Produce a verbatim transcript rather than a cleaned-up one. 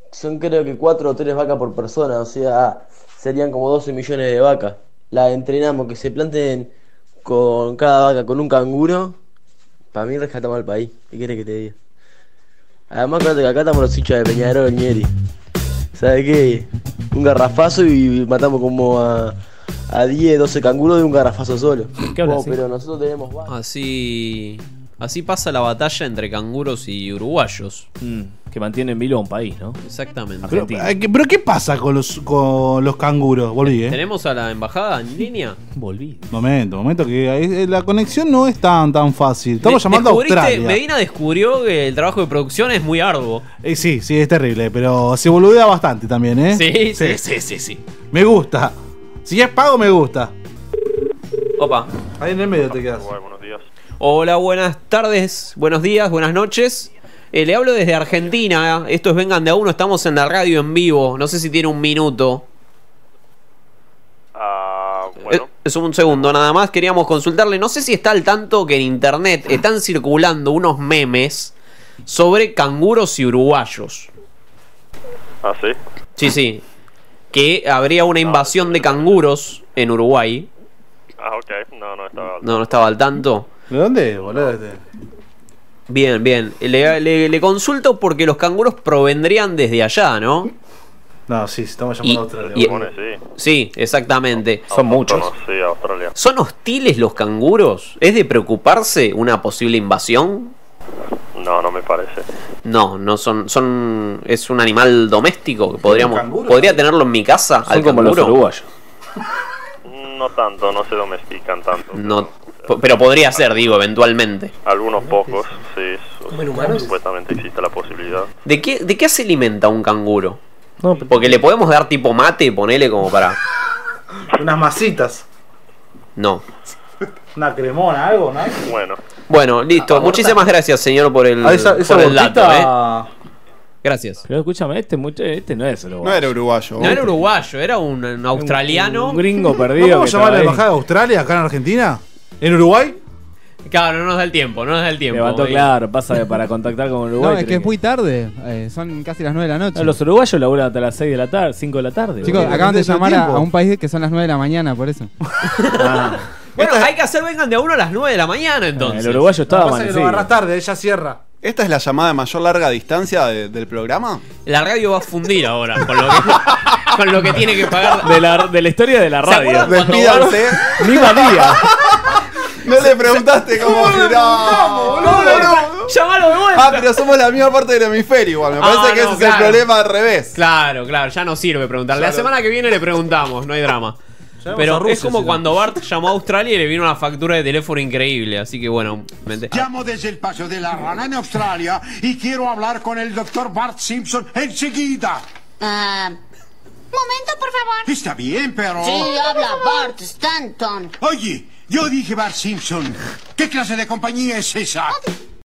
son creo que cuatro o tres vacas por persona, o sea, serían como doce millones de vacas. La entrenamos, que se planten con cada vaca con un canguro. Para mí rescatamos al país. ¿Qué quieres que te diga? Además, acuérdate que acá estamos los hinchas de Peñarol, Ñeri. ¿Sabes qué? Un garrafazo y matamos como a, a diez, doce canguros de un garrafazo solo. ¿Qué hablas Oh, así? pero nosotros tenemos vacas. Así. Así pasa la batalla entre canguros y uruguayos. Mm, que mantiene en vivo a un país, ¿no? Exactamente. Pero, Argentina. eh, ¿qué- pero ¿qué pasa con los, con los canguros? Volví, ¿eh? ¿Tenemos a la embajada en línea? Volví. Momento, momento, que ahí, eh, la conexión no es tan, tan fácil. Estamos De- llamando a descubriste- Australia. Medina descubrió que el trabajo de producción es muy arduo. Eh, sí, sí, es terrible, pero se boludea bastante también, ¿eh? Sí, sí, sí. sí, sí, sí. Me gusta. Si es pago, me gusta. Opa. Ahí en el medio te quedas. Buenos días. Hola, buenas tardes, buenos días, buenas noches. Eh, le hablo desde Argentina. Esto es Vengan de a Uno. Estamos en la radio en vivo. No sé si tiene un minuto. Ah, bueno. Eh, Es un segundo nada más. Queríamos consultarle. No sé si está al tanto que en internet están circulando unos memes sobre canguros y uruguayos. Ah, sí. Sí, sí. Que habría una invasión de canguros en Uruguay. Ah, ok. No, no estaba. No, no estaba al tanto. ¿De dónde, boludo? Este. Bien, bien. Le, le- le consulto porque los canguros provendrían desde allá, ¿no? No, sí, estamos Y- llamando a Australia. y- Supone, sí. Sí, exactamente. Son muchos. Autóctonos, sí, Australia. ¿Son hostiles los canguros? ¿Es de preocuparse una posible invasión? No, no me parece. No, no son, son, es un animal doméstico que podríamos, canguro? podría tenerlo en mi casa. Son al como los canguro. uruguayos. No tanto, no se domestican tanto. No, po- pero podría ser, digo, eventualmente. Algunos pocos, sí. ¿Comen humanos? Supuestamente existe la posibilidad. ¿De qué, de qué se alimenta un canguro? No, pero- Porque le podemos dar tipo mate, ponele como para. Unas masitas. No. Una cremona, algo, ¿no? Bueno, Bueno, listo. Muchísimas gracias, señor, por el, Ah, esa, esa por el dato, ¿eh? gordita- Gracias. Pero escúchame, este, mucho, este no es uruguayo. No era uruguayo. No era uruguayo, era un, un australiano. Un gringo ¿No perdido. podemos que llamar a la estaba ahí. embajada de Australia acá en Argentina? ¿En Uruguay? Claro, no nos da el tiempo, no nos da el tiempo. Levantó Ahí. claro, pasa de- para contactar con Uruguay. No, es que tenés es muy tarde. eh, son casi las nueve de la noche. No, los uruguayos laburan hasta las seis de la tarde, cinco de la tarde. Chicos, boludo. acaban de ¿Todo el llamar a, tiempo? a un país que son las nueve de la mañana, por eso. Ah, Bueno, hay que hacer Vengan de a Uno a las nueve de la mañana entonces. el uruguayo Lo estaba que pasa es que lo amanecido. agarrás tarde, ella cierra. ¿Esta es la llamada de mayor larga distancia de- del programa? La radio va a fundir ahora con lo que, con lo que tiene que pagar. De la, de la historia de la ¿Se radio. acuerdan cuando Despídanse. Ni María. No le preguntaste cómo será. No, no, no. ¡Llámalo de vuelta! Ah, pero somos la misma parte del hemisferio igual. Me parece Ah, que no, ese claro. es el problema al revés. Claro, claro, ya no sirve preguntarle. La semana que viene le preguntamos, no hay drama. Llamemos a Pero Rusia, es como si no. cuando Bart llamó a Australia y le vino una factura de teléfono increíble. Así que bueno, mente- Llamo desde el Paseo de la Rana en Australia y quiero hablar con el doctor Bart Simpson enseguida. Ah, momento, por favor. Está bien, pero... Sí, habla Bart Stanton. Oye, yo dije Bart Simpson. ¿Qué clase de compañía es esa?